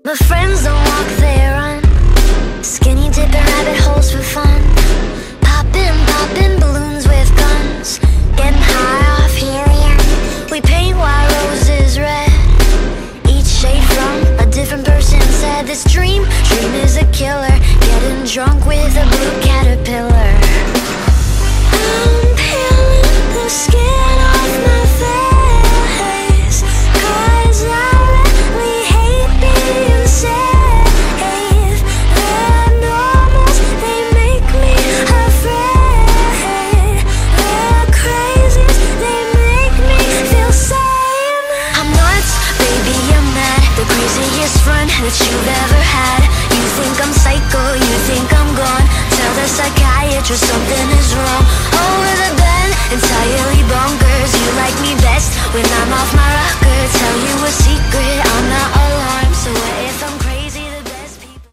My friends don't walk, they run. Skinny dipping rabbit holes for fun. Popping balloons with guns. Getting high off helium. We paint white roses red. Each shade from a different person said this dream is a killer. Getting drunk with a blue caterpillar. I'm peeling the skin off my face, 'cause I really hate being safe. The normals, they make me afraid. The crazies, they make me feel sane. I'm nuts, baby, I'm mad. The craziest friend that you've ever had. You think I'm psycho, you think I'm gone. Tell the psychiatrist something is wrong.